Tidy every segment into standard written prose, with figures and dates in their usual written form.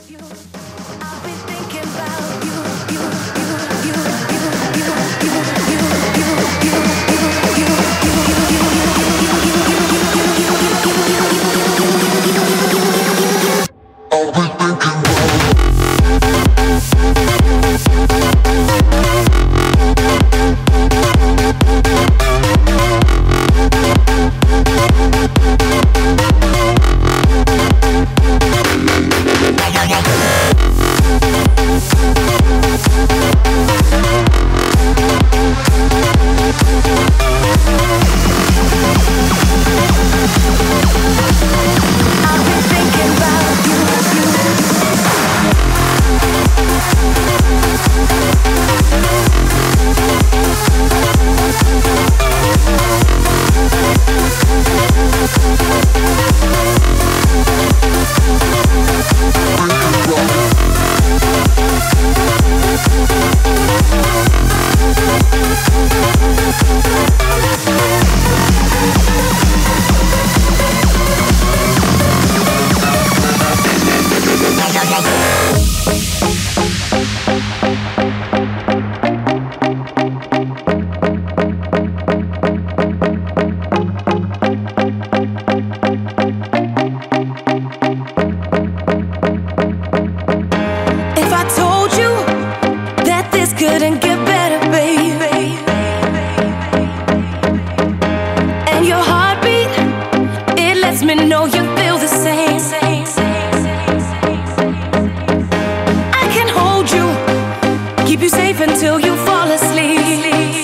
Couldn't get better, baby. And your heartbeat, it lets me know you feel the same. I can hold you, keep you safe until you fall asleep.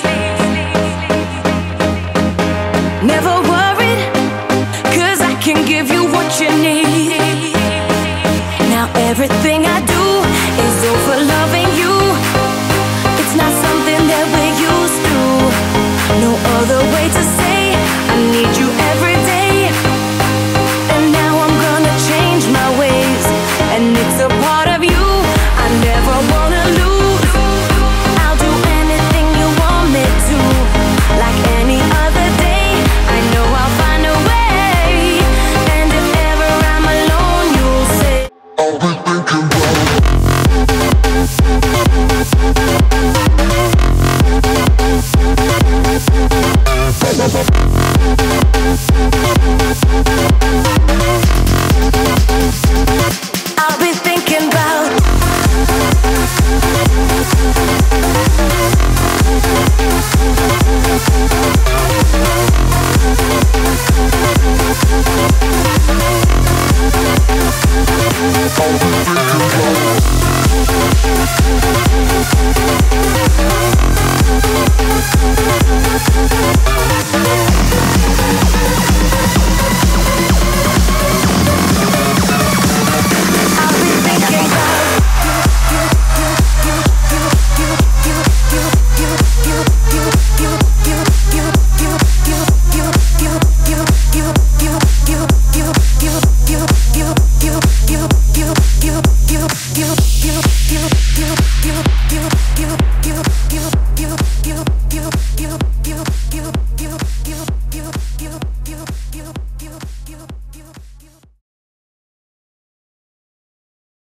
Never worried, 'cause I can give you what you need. Now everything I do is over loving you. It's not something that we're used to. No other way to say I need you every day. And now I'm gonna change my ways, and it's a part of you I never wanna lose. I'll do anything you want me to. Like any other day, I know I'll find a way. And if ever I'm alone, you'll say I'll be thinking about I'll be thinking about I'll be thinking